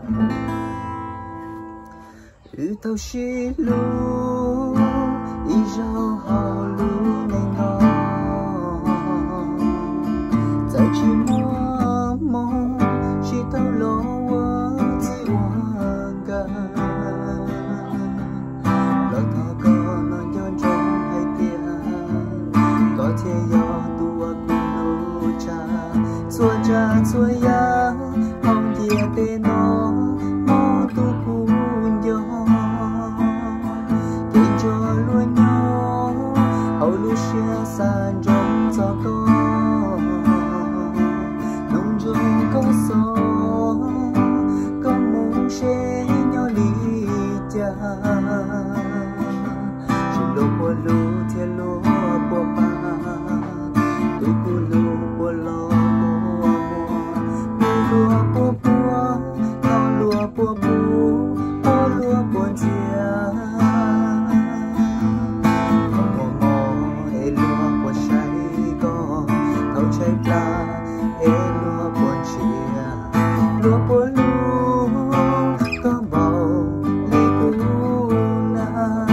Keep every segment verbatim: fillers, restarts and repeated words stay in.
ư tàu xí lu ý rau hào lu này ngò giờ chỉ mua mong chỉ tàu lo quá chỉ hoang ga lo thọ có nó nhon trong hay tia có thể do tua cu cha xua cha xua ya hong tia tê nó mò tu cu yo kể cho luôn nhau hậu lu xia san trong gió có nông trong có gió có mong sẽ nhau lý cha chỉ lu bùa lu thiê lu bùa ba tu cu lu bùa lo bùa bùa bùa bùa bùa tao lùa bùa bùa bùa lùa bùa chia ngô ngô ê lùa bùa say có thâu cháy pla ê lùa bùa chia lùa bùa lu có bầu lê cu na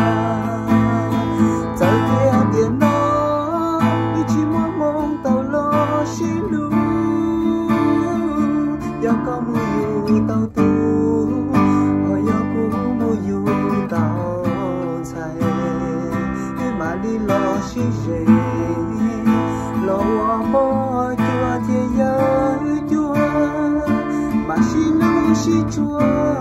giờ kia tiền nó như chỉ muốn mong tàu lo xí lu giờ có mùi dù tàu tu hồi giờ cũng mùi dù tàu say mà đi lo xí dễ lo bỏ chua thì giờ chua mà xí lu xí chua